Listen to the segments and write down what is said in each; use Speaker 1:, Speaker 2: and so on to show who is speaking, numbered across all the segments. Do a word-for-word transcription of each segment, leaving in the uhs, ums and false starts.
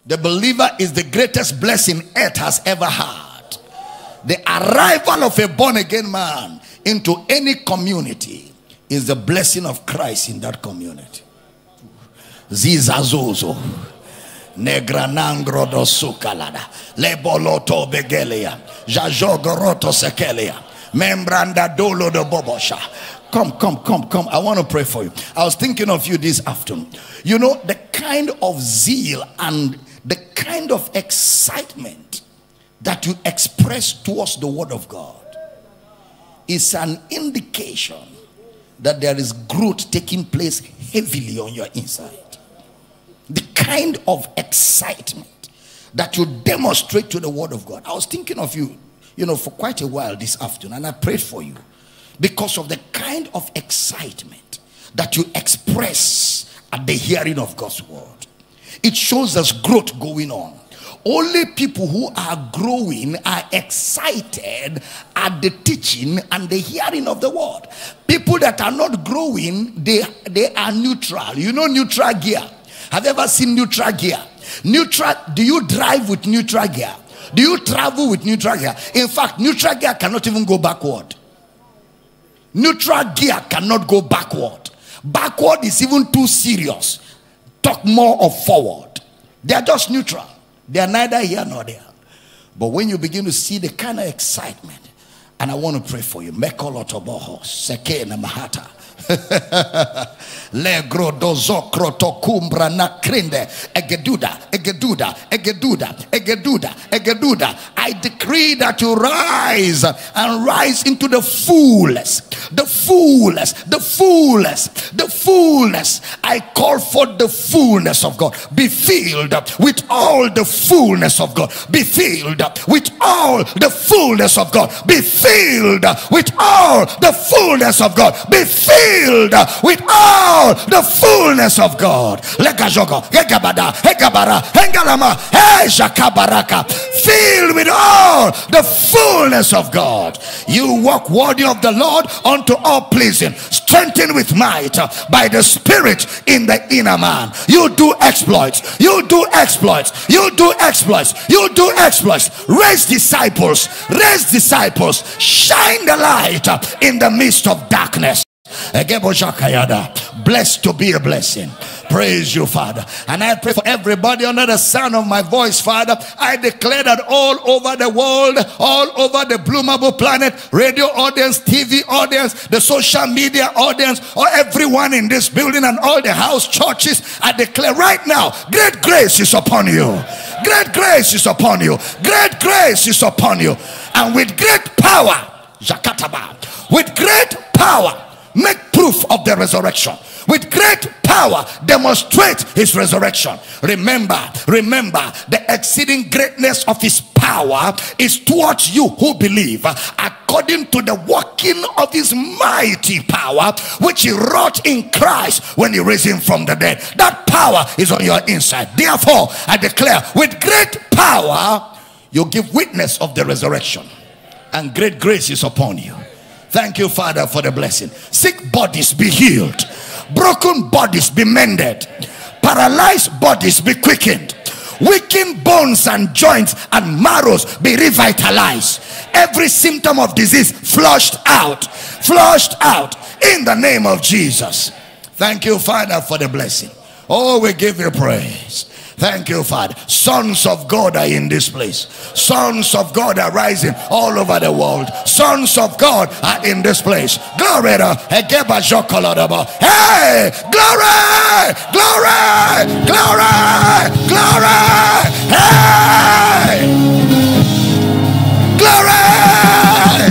Speaker 1: The believer is the greatest blessing earth has ever had. The arrival of a born-again man into any community is the blessing of Christ in that community. Zizazozo negranangro do sukalada leboloto begelia jajogoroto sekelia membranda dolo do bobosha. Come, come, come, come. I want to pray for you. I was thinking of you this afternoon. You know, the kind of zeal and the kind of excitement that you express towards the word of God is an indication that there is growth taking place heavily on your inside. The kind of excitement that you demonstrate to the word of God. I was thinking of you, you know, for quite a while this afternoon, and I prayed for you because of the kind of excitement that you express at the hearing of God's word. It shows us growth going on. Only people who are growing are excited at the teaching and the hearing of the word. People that are not growing, they, they are neutral. You know neutral gear. Have you ever seen neutral gear? Neutral, do you drive with neutral gear? Do you travel with neutral gear? In fact, neutral gear cannot even go backward. Neutral gear cannot go backward. Backward is even too serious. Talk more of forward. They are just neutral. They are neither here nor there. But when you begin to see the kind of excitement, and I want to pray for you. Mekolotoboho, Seke na Mahata. Legro dozo kroto kumbra na krinde egeduda egeduda egeduda egeduda egeduda. I decree that you rise and rise into the fullness, the fullness, the fullness, the fullness. I call for the fullness of God. Be filled with all the fullness of God. Be filled with all the fullness of God. Be filled with all the fullness of God. Be filled with all the fullness of God. Filled with all the fullness of God. You walk worthy of the Lord unto all pleasing, strengthened with might by the Spirit in the inner man. You do exploits. You do exploits. You do exploits. You do exploits. Raise disciples. Raise disciples. Shine the light in the midst of darkness. Blessed to be a blessing. Praise you, Father. And I pray for everybody under the sound of my voice, Father. I declare that all over the world, all over the Blue Marble planet, radio audience, T V audience, the social media audience, or everyone in this building and all the house churches, I declare right now, great grace is upon you. Great grace is upon you. Great grace is upon you. And with great power, Jakataba, with great power, make proof of the resurrection. With great power, demonstrate his resurrection. Remember, remember, the exceeding greatness of his power is towards you who believe, according to the working of his mighty power, which he wrought in Christ when he raised him from the dead. That power is on your inside. Therefore, I declare, with great power, you give witness of the resurrection, and great grace is upon you. Thank you, Father, for the blessing. Sick bodies be healed. Broken bodies be mended. Paralyzed bodies be quickened. Weakened bones and joints and marrows be revitalized. Every symptom of disease flushed out. Flushed out in the name of Jesus. Thank you, Father, for the blessing. Oh, we give you praise. Thank you, Father. Sons of God are in this place. Sons of God are rising all over the world. Sons of God are in this place. Glory to Hey, glory, glory, glory, glory. Hey, glory,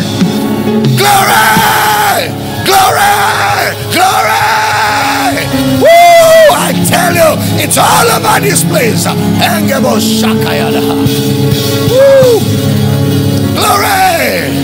Speaker 1: glory, glory, glory. Woo! I tell you, it's all about this place. Woo! Glory!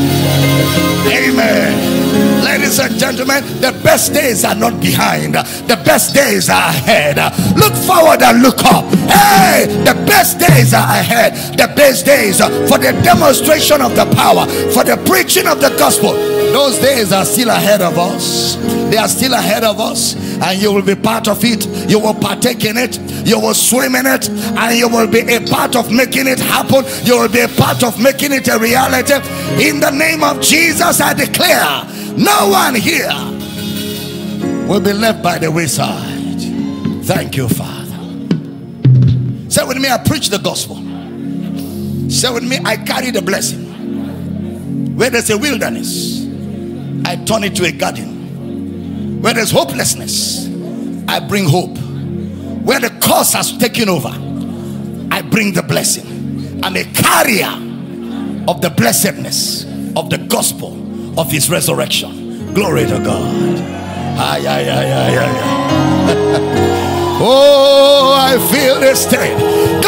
Speaker 1: Amen. Ladies and gentlemen, the best days are not behind. The best days are ahead. Look forward and look up. Hey, the best days are ahead. The best days for the demonstration of the power, for the preaching of the gospel. Those days are still ahead of us. They are still ahead of us, and you will be part of it. You will partake in it. You will swim in it, and you will be a part of making it happen. You will be a part of making it a reality. In the name of Jesus, I declare, no one here will be left by the wayside. Thank you, Father. Say with me, I preach the gospel. Say with me, I carry the blessing. Where there's a wilderness, I turn it to a garden. Where there's hopelessness, I bring hope. Where the curse has taken over, I bring the blessing. I'm a carrier of the blessedness of the gospel of his resurrection. Glory to God. Ay, ay, ay, ay, ay, ay. Oh, I feel this thing.